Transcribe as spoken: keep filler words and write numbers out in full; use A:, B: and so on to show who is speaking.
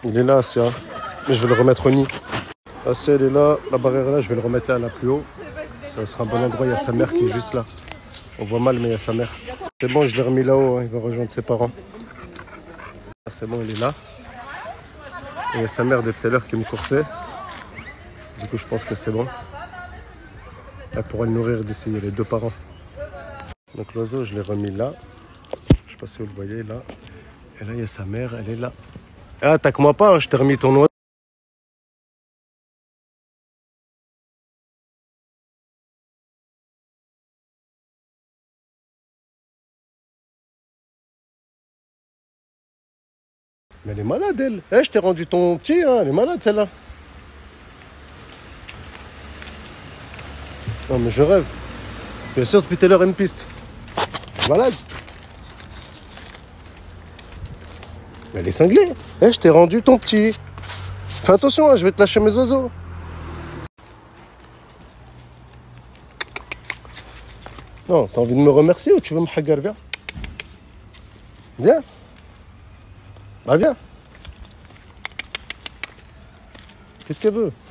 A: Il est là, Asia. Mais je vais le remettre au nid. Asia, elle est là. La barrière est là, je vais le remettre là, là plus haut. Ça sera un bon endroit. Il y a sa mère qui est juste là. On voit mal, mais il y a sa mère. C'est bon, je l'ai remis là-haut. Hein. Il va rejoindre ses parents. C'est bon, il est là. Et il y a sa mère depuis tout à l'heure qui me coursait. Du coup, je pense que c'est bon. Elle pourra le nourrir d'ici. Il y a les deux parents. Donc l'oiseau, je l'ai remis là. Je sais pas si vous le voyez là. Et là, il y a sa mère. Elle est là. Ah, attaque-moi pas. Hein. Je t'ai remis ton oiseau. Mais elle est malade, elle. Eh, je t'ai rendu ton petit, hein. Elle est malade, celle-là. Non, mais je rêve. Bien sûr, depuis tout à l'heure, une piste. Malade. Mais elle est cinglée. Eh, je t'ai rendu ton petit. Fais attention, hein, je vais te lâcher mes oiseaux. Non, t'as envie de me remercier ou tu veux me hagar? Viens. Viens. Bah, viens. Qu'est-ce qu'elle veut?